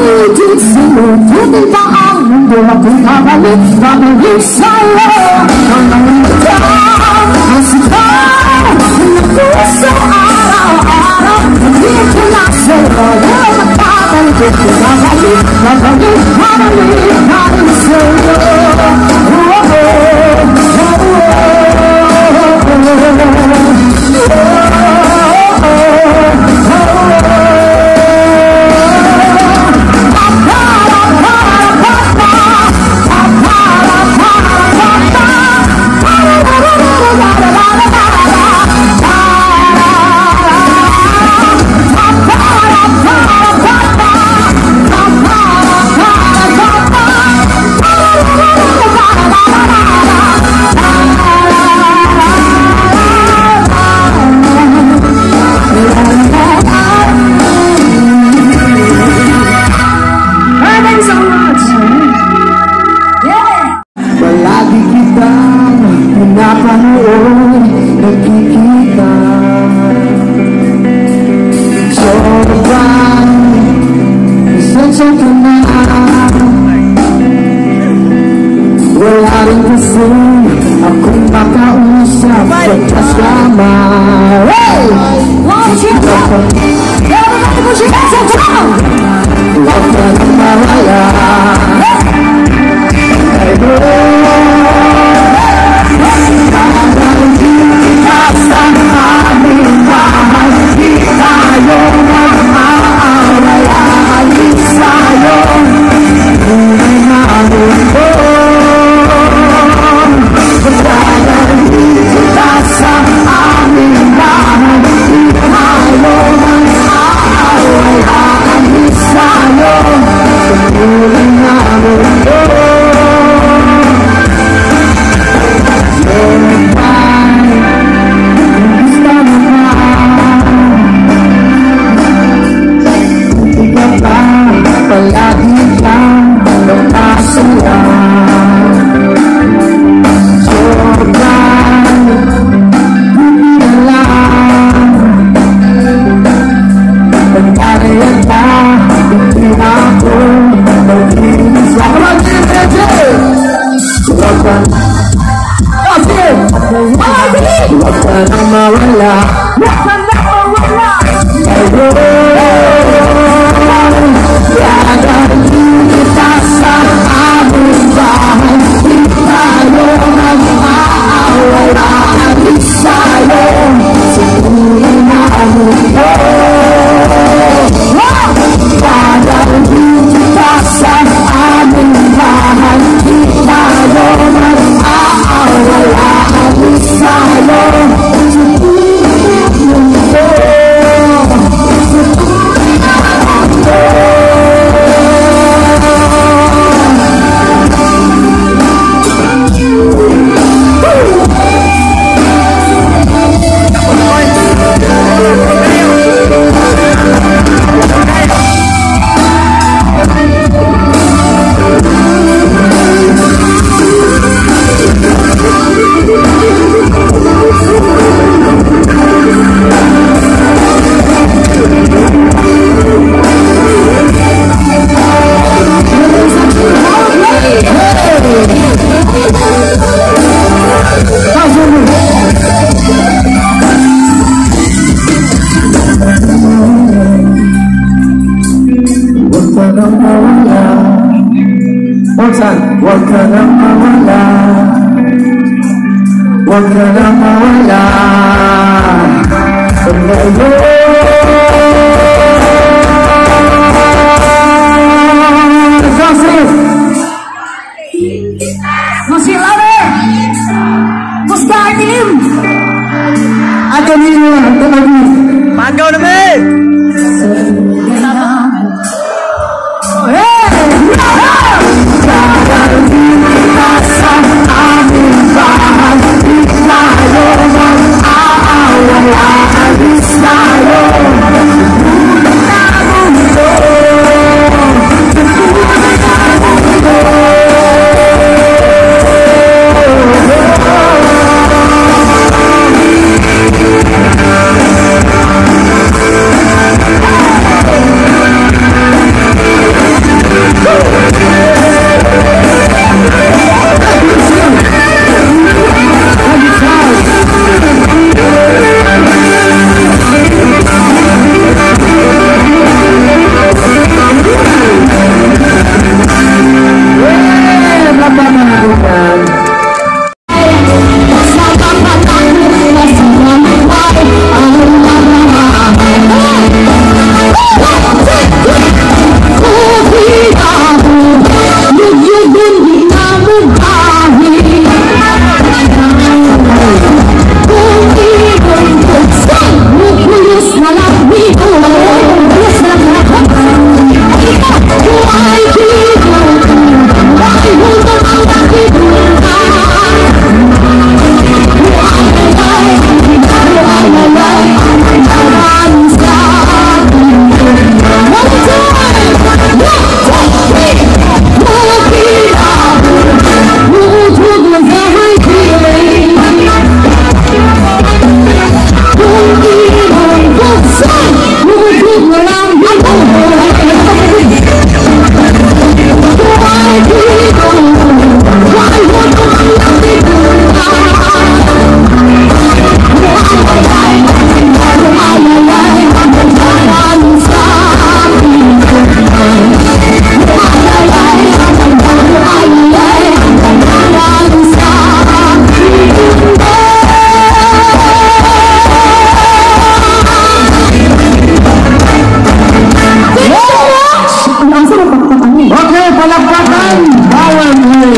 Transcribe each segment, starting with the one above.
Di sini kita ang mundo magbabalik sa'yo. Ang sigaw na puso araw-araw, hindi ko na sa'yo. Magbabalik sa'yo. Akong makausap pagkasama. Hey! Huwag ka nang mawala. Sa aming bahay, di tayo mag-aaway. Alis tayo, tunay na mundo. Sa aming bahay, di tayo mag-aaway. Alis tayo, tunay na mundo. Palagi kang magpasaya. Sobrang buti na lang. Pagkakayan pa, hindi na ako mag-iisa. Huwag ka nang mawala. Huwag ka nang mawala. Dadalhin kita sa aming bahay, di tayo mag-aaway. Aalis tayo sa tunay na mundo. Dadalhin kita sa aming bahay, di tayo mag-aaway. Aalis tayo sa tunay na mundo. Huwag ka nang mawala. Huwag ka nang mawala. Masih lama. Mustaqim. Ada minum, ada lagi. Pagaw naman. Alis tayo Oke, palakpakan bawang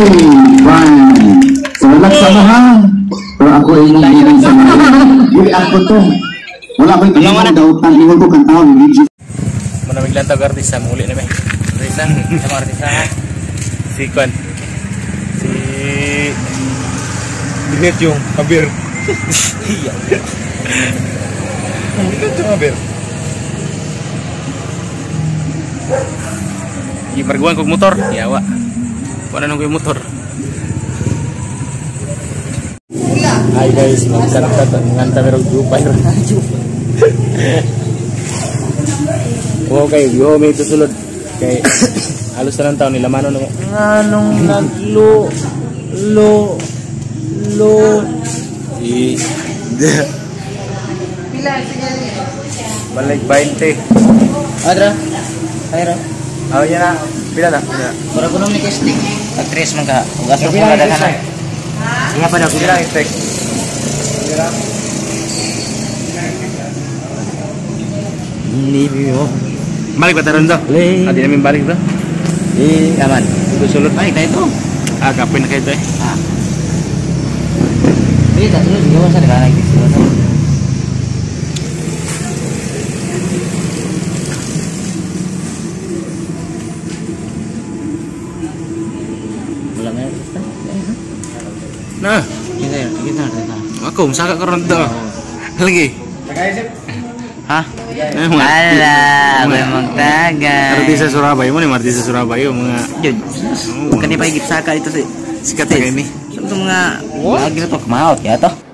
selamat sama ha. Kalau aku ingin bilang sama diri aku tuh wala ko yung dautan ingon ko kan taon Manamig lang tawag artista muli na may. Artista, sama artista ha. Si Kwan. Si Dinet yung kabir. Iya. Dinet yung kabir. Ibarguan kog motor, yawa. Wala nang koy motor. Hi guys, nganta merog jupay ra. Okay, yo may tusulod kay halos na ng taon nila mano nung anong naglo i balik 20 adra ayra yan na pila na para kuno ni stick actress man ka gasto ko na dala na iya pa daw pila stick ni biyo balik ba taron to? Adi namin balik to? Aman. Susulod balik na ito. Kapin na kayo ito eh. Hindi, tasulod. Hindi mo sa nakalag. Wala nga yun. Na? Kita. Ako, masaka ka ron to. Lagi? Nakaisip? Ha? Ala, memang taga. Artista Surabaya mo ni artista Surabaya mga. Jud. Bukan ni paigip saka ito si sikat na ini. Sa mga lagi na to kamaot ya to.